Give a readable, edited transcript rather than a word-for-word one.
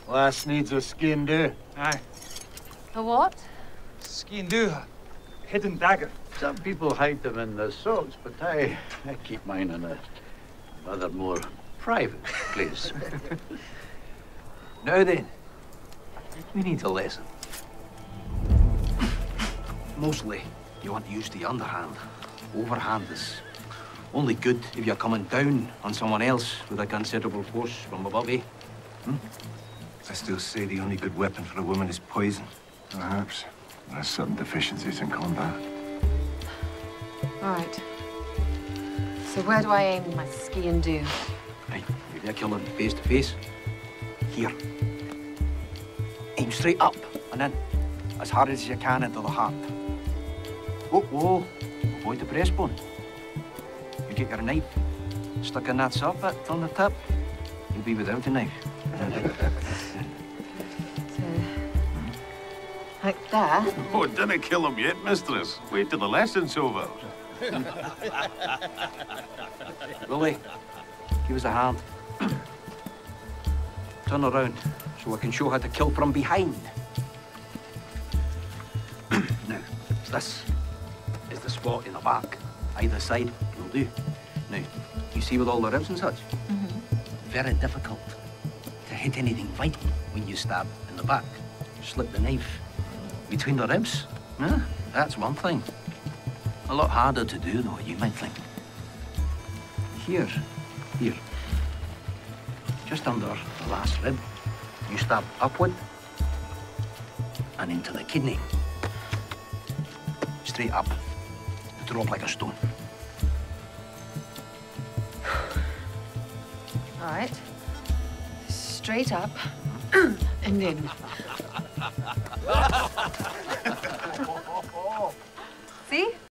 Lass needs a skin do. Aye. A what? Skin do. Hidden dagger. Some people hide them in their socks, but I keep mine in a rather more private place. Now then, we need a lesson. Mostly, you want to use the underhand. Overhand is only good if you're coming down on someone else with a considerable force from above, eh? I still say the only good weapon for a woman is poison. Perhaps. There's certain deficiencies in combat. All right. So where do I aim with my ski and do? Right, if you're killing face to face, here. Aim straight up and then as hard as you can into the heart. Whoa, whoa, avoid the breastbone. You get your knife stuck in that soft bit on the tip, you'll be without a knife. So, like that. Oh, didn't kill him yet, mistress. Wait till the lesson's over. Willie, give us a hand. Turn around so I can show how to kill from behind. Now, this is the spot in the back. Either side will do. Now, you see with all the ribs and such? Very difficult to hit anything vital when you stab in the back. Slip the knife between the ribs. That's one thing. A lot harder to do, though, you might think. Here. Just under the last rib, you stab upward and into the kidney. Straight up, to drop like a stone. All right. Straight up and in.